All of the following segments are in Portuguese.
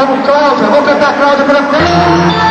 Vamos, Cláudia, vamos cantar Cláudia pra frente.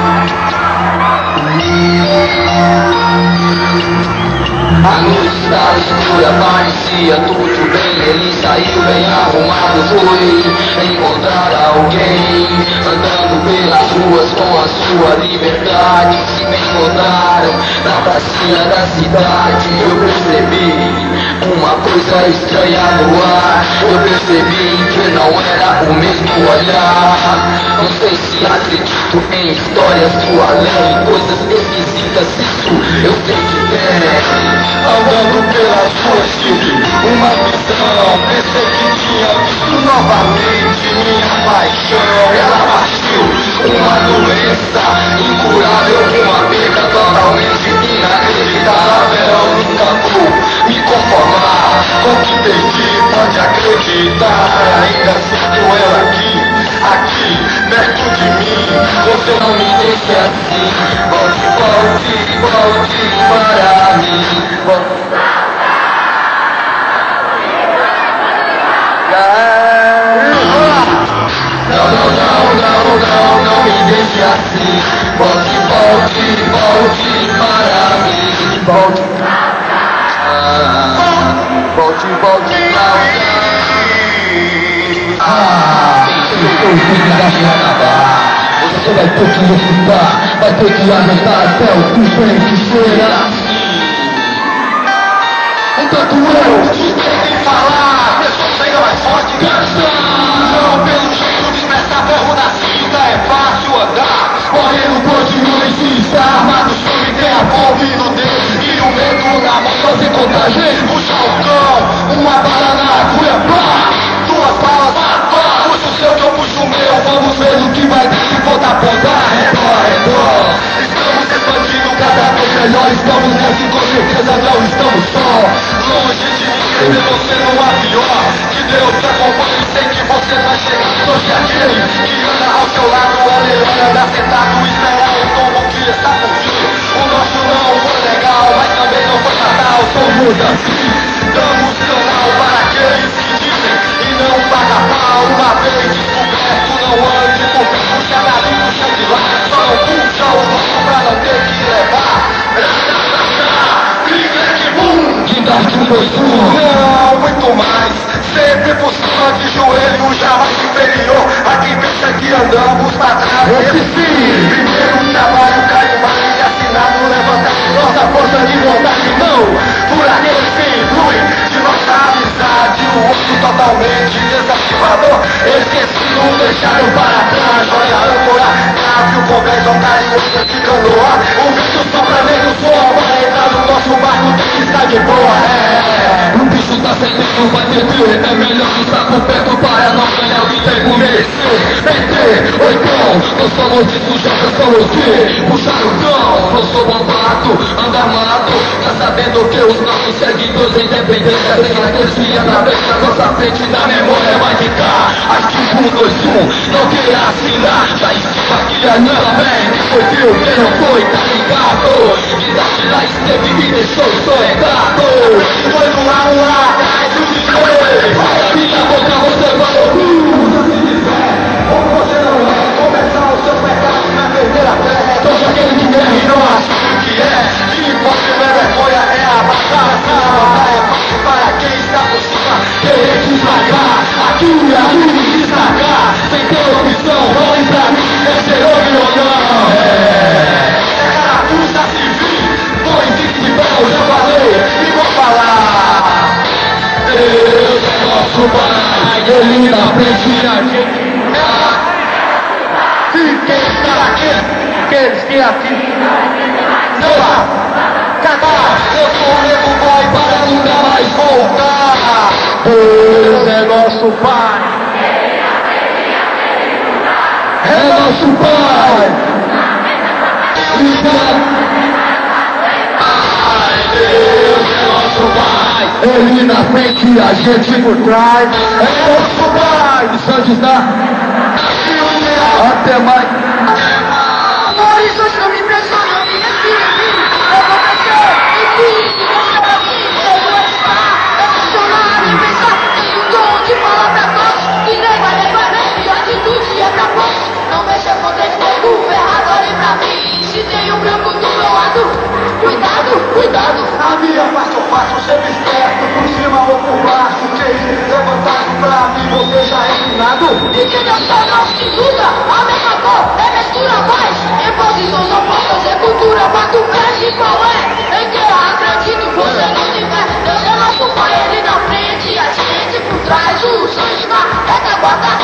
A noite estava escura, parecia tudo bem. Ele saiu bem arrumado, foi encontrar alguém andando pelas ruas com a sua liberdade. Se me encontraram na pracinha da cidade, eu percebi uma coisa estranha no ar. Eu percebi que não era o mesmo olhar. Não sei se acredito em histórias do além, coisas esquisitas, isso eu sei que tem. Andando pelas ruas tive uma visão, pensei que tinha visto novamente minha paixão. Ela partiu, uma doença incurável, uma perda totalmente inacreditável. Nunca vou me conformar com o que perdi, pode acreditar. Ainda sinto ela aqui, perto de mim. Você não me deixe assim, volte para mim. Não me deixe assim. Volte para mim. Volte pra você vai ter que escutar, vai ter que aguentar até o que tem que ser assim. Enquanto eu tenho que falar, eu só sei mais forte que não, pelo jeito de expressar ferro na cinta é fácil andar. Morrendo continua se está armado, sobre tem a fome no dedo e o medo na mão, fazer contagem, puxa o cão, uma bala na agulha, pá, duas balas, pá, puxa o seu que eu puxo o meu, vamos ver o que vai dar se voltar a pontar, redor. Estamos expandindo cada vez melhor, estamos nessa e com certeza não estamos só. Longe de mim querer você não há pior, que Deus te acompanhe, sei que você vai chegar. Trouxe aquele que anda ao seu lado, ele anda sentado, espera o tombo que está por vir. O nosso não foi legal, mas também não foi fatal, somos assim. Damos canal para aqueles que dizem e não paga pau. Uma vez descoberto, não ande por perto, puxa nariz, puxa de lá, só não puxa o nosso pra não ter que levar. Não, muito mais. Sempre por cima de joelho, jamais inferior a quem pensa que andamos pra trás. Esse sim. Primeiro trabalho, carimbado e assinado, levanta nossa força de vontade. Não, por aquele que flui de nossa amizade. O outro totalmente desativador, esquecido, deixado para trás. Olha a âncora, navio com benzão carinhoso de canoa. O vento sopra meio sol, para entrar no nosso barco tem que estar de boa. O bicho tá sem tempo, vai beber. É melhor estar por perto para não ganhar o tempo, merecer. Meter, ou então, não somos de sujeito, somos de puxar o cão. Não sou bombado, ando armado, tá sabendo que os nossos seguidores independentes tem a terceira na frente, na nossa frente da memória vai ficar. Aqui 1, 2, 1, não queira assinar, tá em cima que é não, vem. Depois viu que não foi, tá ligado? Que daqui lá esteve e deixou soldado. Foi no ar atrás do DJ. Minha boca você vai ouvir. Como você não é, começar o seu pecado na perder a fé. Todo aquele que quer e não acha o que é. Que pode ter vergonha é a batata. É fácil para quem está por cima querer te esmagar. Aqui destacar, sem ter opção. Olhe pra mim, é ser homem ou não. É carapuça civil, foi de pé, eu já falei e vou falar. Deus é nosso Pai, Ele na frente a gente. Fiquem para aqueles que aqui não vá cantar. Eu sou o nego boy para nunca mais voltar. Deus é nosso Pai, é nosso Pai. Deus é nosso Pai, Ele na frente, a gente por trás. É nosso Pai, o Santos está. Até mais. Amores, hoje não me impressiona, me respira em mim. Eu vou crescer em ti, você é aqui, eu vou estar emocionado em pensar em um tom de fala pra todos. Que nem vai levar nem a atitude é pra pra mim você já é ensinado. E que meu som não se muda, a mesma cor é mistura mais. Em posições opostas é cultura, mas tu cresce qual é? Em guerra acredito, você não tiver. Deus é nosso pai, ele na frente, a gente por trás. O sonho na retaguarda.